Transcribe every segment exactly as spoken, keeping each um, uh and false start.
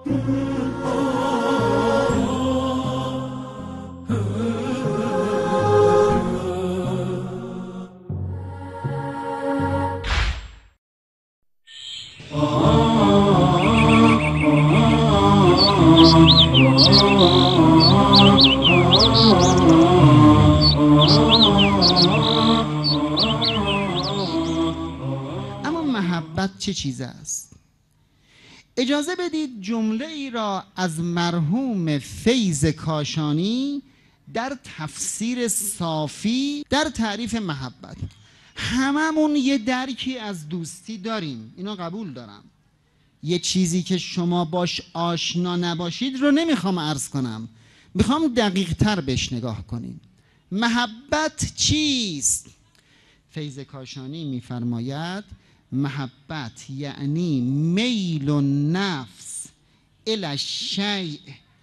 اما محبت چه چیز است؟ اجازه بدید جمله ای را از مرحوم فیض کاشانی در تفسیر صافی در تعریف محبت. هممون یه درکی از دوستی داریم، اینو قبول دارم. یه چیزی که شما باش آشنا نباشید رو نمیخوام عرض کنم، میخوام دقیق تر بهش نگاه کنیم. محبت چیست؟ فیض کاشانی میفرماید محبت یعنی میل النفس الی الشیء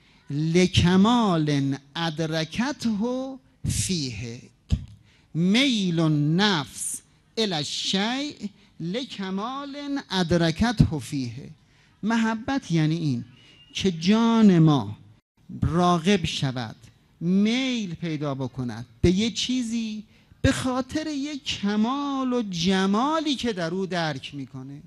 لکمال ادرکته فیه. میل النفس الی الشیء لکمال ادرکته فیه. محبت یعنی این که جان ما راغب شود، میل پیدا بکند به یه چیزی به خاطر یک کمال و جمالی که در او درک میکنه.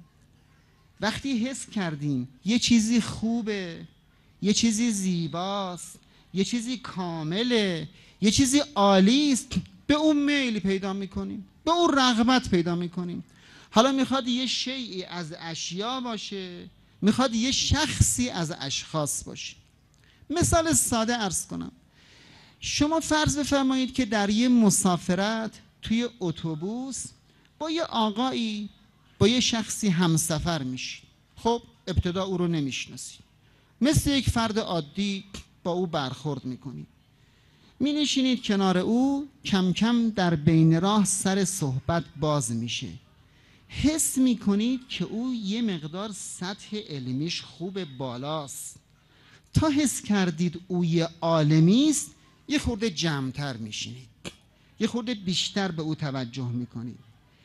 وقتی حس کردیم یه چیزی خوبه، یه چیزی زیباست، یه چیزی کامله، یه چیزی عالی است، به اون میل پیدا میکنیم، به اون رغبت پیدا میکنیم. حالا میخواد یه شیئی از اشیا باشه، میخواد یه شخصی از اشخاص باشه. مثال ساده عرض کنم. شما فرض بفرمایید که در یه مسافرت توی اتوبوس با یه آقایی، با یه شخصی همسفر میشید. خب ابتدا او رو نمیشناسید، مثل یک فرد عادی با او برخورد میکنید، می نشینید کنار او، کم کم در بین راه سر صحبت باز میشه. حس میکنید که او یه مقدار سطح علمیش خوب بالاست. تا حس کردید او یه عالمی است، یه خورده جمع‌تر میشینید، یه خورده بیشتر به او توجه میکنید،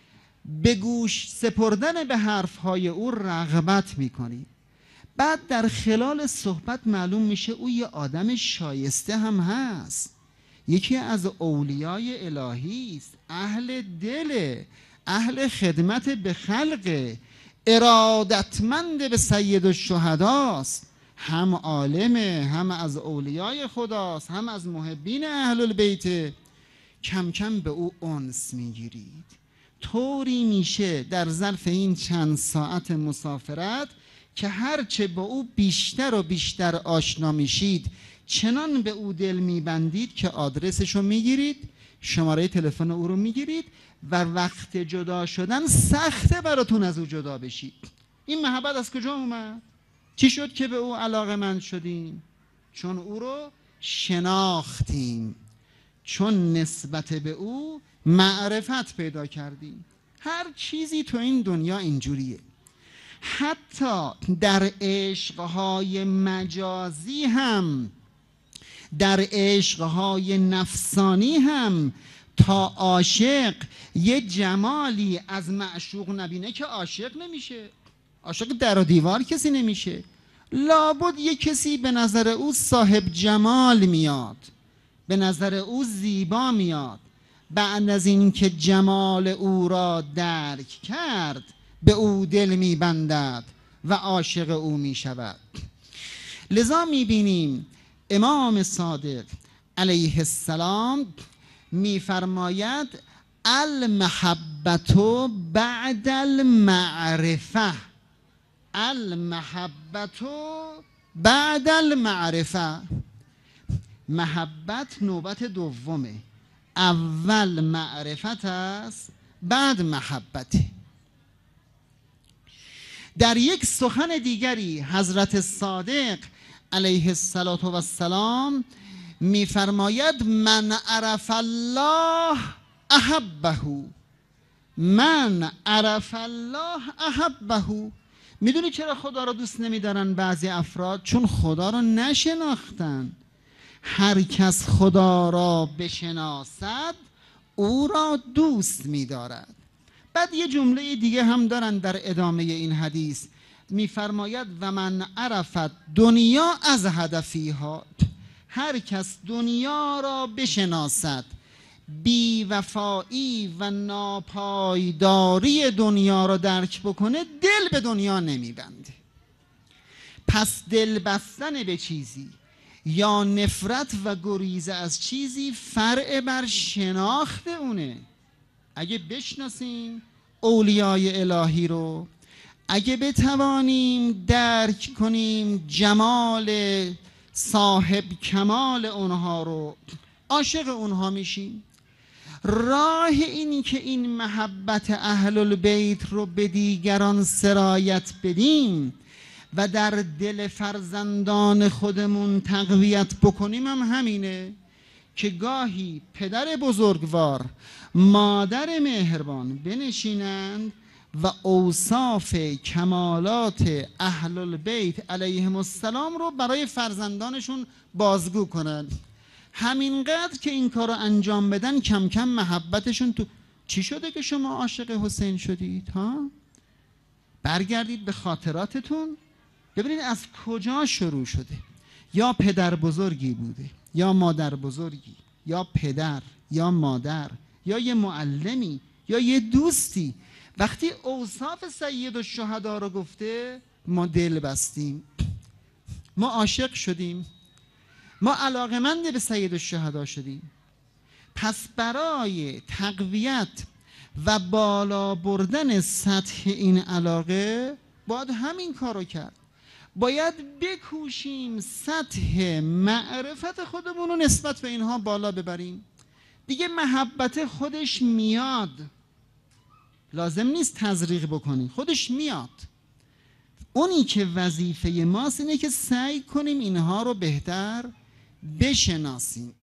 به گوش سپردن به حرفهای او رغبت میکنید. بعد در خلال صحبت معلوم میشه او یه آدم شایسته هم هست، یکی از اولیای الهی است، اهل دل، اهل خدمت به خلق، ارادتمند به سید الشهداست، هم عالمه، هم از اولیای خداست، هم از محبین اهل البیت. کم کم به او انس میگیرید. طوری میشه در ظرف این چند ساعت مسافرت که هرچه با او بیشتر و بیشتر آشنا میشید، چنان به او دل میبندید که آدرسشو میگیرید، شماره تلفن او رو میگیرید و وقت جدا شدن سخته براتون از او جدا بشید. این محبت از کجا اومد؟ چی شد که به او علاقه‌مند شدیم؟ چون او رو شناختیم، چون نسبت به او معرفت پیدا کردیم. هر چیزی تو این دنیا اینجوریه. حتی در عشقهای مجازی هم، در عشقهای نفسانی هم، تا عاشق یه جمالی از معشوق نبینه که عاشق نمیشه. عاشق در و دیوار کسی نمیشه، لابد یه کسی به نظر او صاحب جمال میاد، به نظر او زیبا میاد. بعد از این که جمال او را درک کرد، به او دل میبندد و عاشق او میشود. لذا میبینیم امام صادق علیه السلام میفرماید المحبت بعد المعرفه. المحبت بعد المعرفه. محبت نوبت دومه، اول معرفت است، بعد محبت. در یک سخن دیگری حضرت صادق علیه السلام میفرماید من عرف الله احبه، من عرف الله احبه. میدونی چرا خدا رو دوست نمیدارن بعضی افراد؟ چون خدا رو نشناختن. هر کس خدا را بشناسد او را دوست می‌دارد. بعد یه جمله دیگه هم دارن در ادامه این حدیث، میفرماید و من عرفت دنیا از هدفیها، هر کس دنیا را بشناسد، بی وفایی و ناپایداری دنیا را درک بکنه، دل به دنیا نمیبنده. پس دل بستن به چیزی یا نفرت و گریز از چیزی فرع بر شناخت اونه. اگه بشناسیم اولیای الهی رو، اگه بتوانیم درک کنیم جمال صاحب کمال اونها رو، عاشق اونها میشیم. راه این که این محبت اهل البیت رو به دیگران سرایت بدیم و در دل فرزندان خودمون تقویت بکنیم هم همینه که گاهی پدر بزرگوار، مادر مهربان بنشینند و اوصاف کمالات اهل البیت علیهم السلام رو برای فرزندانشون بازگو کنند. همینقدر که این کار رو انجام بدن کم کم محبتشون تو. چی شده که شما عاشق حسین شدید ها؟ برگردید به خاطراتتون ببینید از کجا شروع شده. یا پدر بزرگی بوده، یا مادر بزرگی، یا پدر، یا مادر، یا یه معلمی، یا یه دوستی. وقتی اوصاف سید الشهدا رو گفته ما دل بستیم، ما عاشق شدیم، ما علاقمند به سید الشهدا شدیم. پس برای تقویت و بالا بردن سطح این علاقه باید همین کارو کرد. باید بکوشیم سطح معرفت خودمون رو نسبت به اینها بالا ببریم. دیگه محبت خودش میاد، لازم نیست تزریق بکنیم، خودش میاد. اونی که وظیفه ماست اینه که سعی کنیم اینها رو بهتر بشناسیم.